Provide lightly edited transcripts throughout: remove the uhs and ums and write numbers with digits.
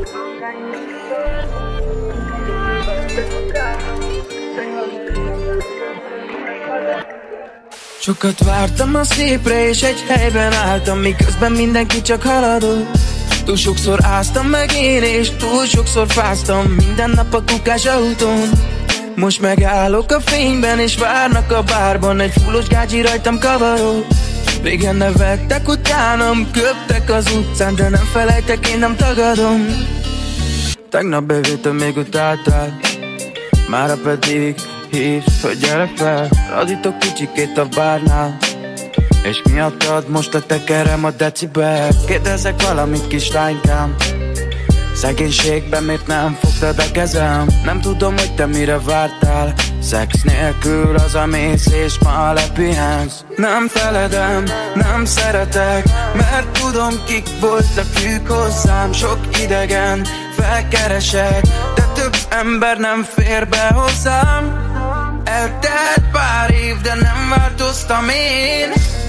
Sokat vártam a szépre, és egy helyben álltam, miközben mindenki csak haladott. Túl sokszor áztam meg én, és túl sokszor fáztam, minden nap a kukás autón. Most megállok a fényben, és várnak a bárban, egy fullos gácsi rajtam kavaró. Régen nevettek utánam, köptek az utcán, de nem felejtek, én nem tagadom. Tegnap bevétem, még utáltál, mára pedig hívsz, hogy gyere fel. Radítok kicsikét a bárnál, és miattad most a tekerem a decibel. Kérdezek valamit, kislánykám, szegénységben miért nem fogtad a kezem? Nem tudom, hogy te mire vártál, szex nélkül az a mész és ma lepihensz. Nem feledem, nem szeretek, mert tudom, kik voltak ők hozzám. Sok idegen felkeresek, de több ember nem fér be hozzám. Eltelt pár év, de nem változtam én.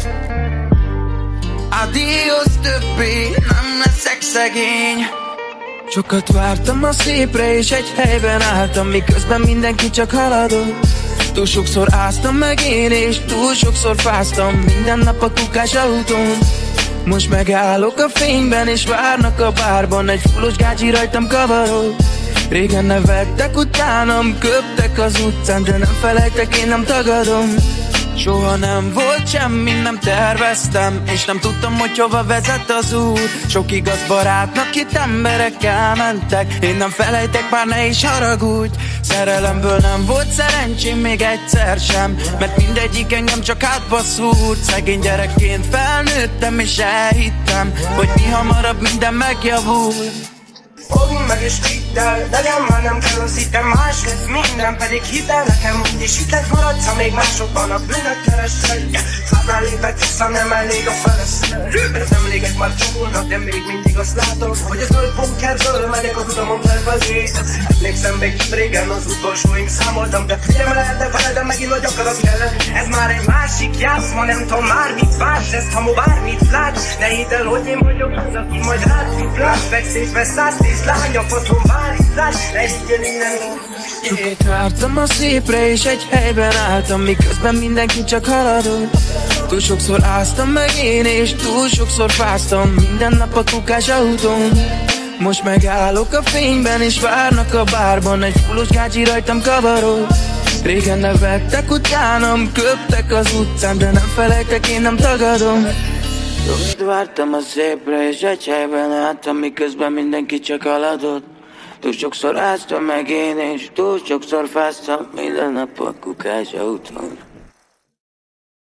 Adios, többé nem leszek szegény. Sokat vártam a szépre, és egy helyben álltam, miközben mindenki csak haladott. Túl sokszor áztam meg én, és túl sokszor fáztam, minden nap a kukás autón. Most megállok a fényben, és várnak a bárban, egy fullos gácsi rajtam kavaró. Régen nevettek utánam, köptek az utcán, de nem felejtek, én nem tagadom. Soha nem volt semmi, nem terveztem, és nem tudtam, hogy hova vezet az út. Sok igaz barátnak itt emberek elmentek, én nem felejtek, már ne is haragudj. Szerelemből nem volt szerencsém még egyszer sem, mert mindegyik engem csak hátba szúrt. Szegény gyerekként felnőttem, és elhittem, hogy mi hamarabb minden megjavul. Fogd meg és vidd el, legyen már nem kell az hittem, más lesz minden, pedig hidd el nekem, úgyis hittek maradsz, ha még mások vannak bűnök kerestek. Százál lépek vissza, nem elég a feleség. Ez emlékek már csomulnak, de még mindig azt látom, hogy a zöld bunkerből megyek az utamon felfelé. Emlékszem még régen az utolsóink számoltam, de figyelme lehetne vele, de megint nagy akarat kellett. Ez már egy másik játszma, nem tudom már mit vársz, ezt ha bármit látsz. Ne hidd el, hogy én vagyok az, aki majd rád fiplás, vegszésbe 110 lány, a faszom várítás, ne higgyél innen. Sokat vártam a szépre, és egy helyben álltam, miközben mindenki csak haladott. Túl sokszor áztam meg én, és túl sokszor fáztam, minden nap a kukás autón. Most megállok a fényben, és várnak a bárban, egy fullos gácsi rajtam kavaró. Régen nevettek utánam, köptek az utcán, de nem felejtek, én nem tagadom. Sokat vártam a szépre, és egy helyben álltam, miközben mindenki csak haladott. Túl sokszor áztam meg én, és túl sokszor fáztam, minden nap a kukás autón.